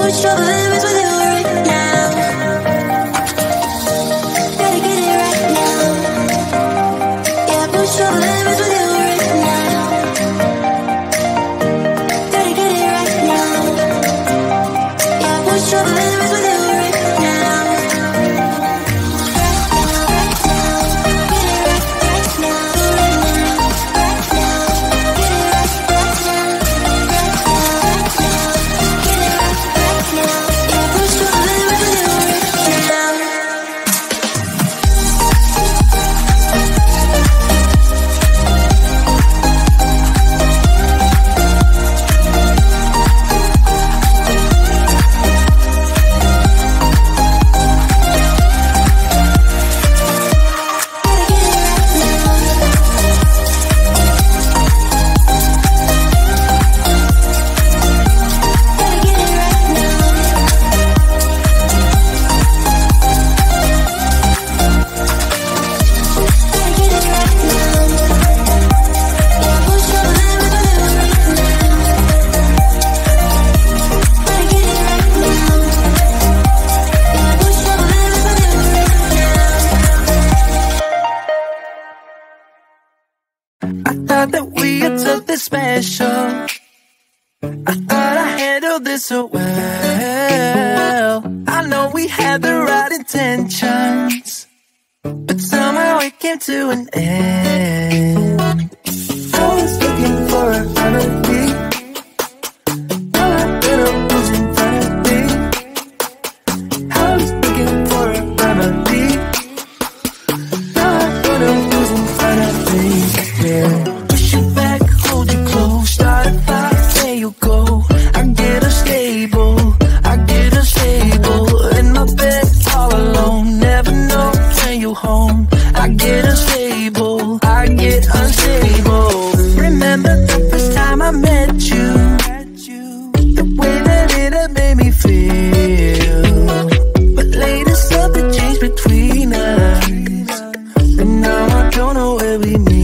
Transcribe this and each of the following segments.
push your limits with you right now. Gotta get it right now. Yeah, push your limits with you right now. Gotta get it right now. Yeah, push your limits with you right now. Special. I thought I handled this so well. I know we had the right intentions, but somehow it came to an end. I was looking for a remedy. All I did was in front of me. I was looking for a remedy. All I did was in front of me. Yeah. Push it back, hold you close, start a fight, there you go. I get unstable, I get unstable. In my bed all alone, never know when you home. I get unstable, I get unstable. Remember the first time I met you, the way that it had made me feel. But later something changed between us, and now I don't know where we meet.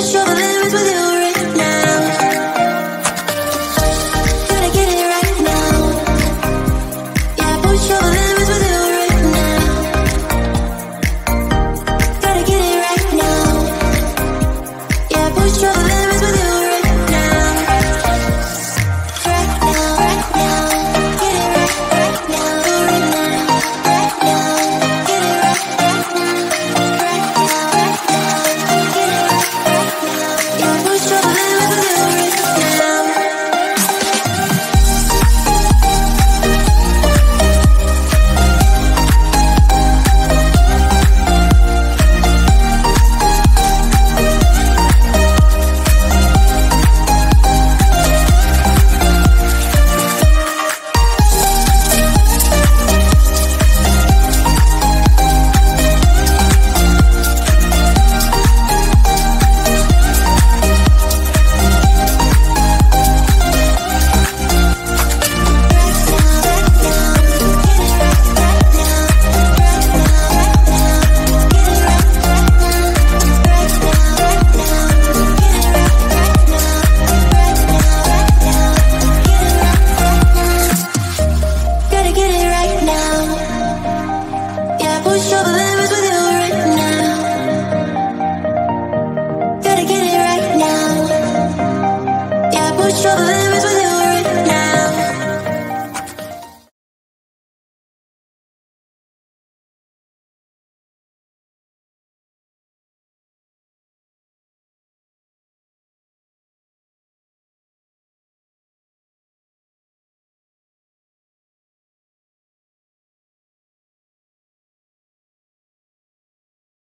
sure that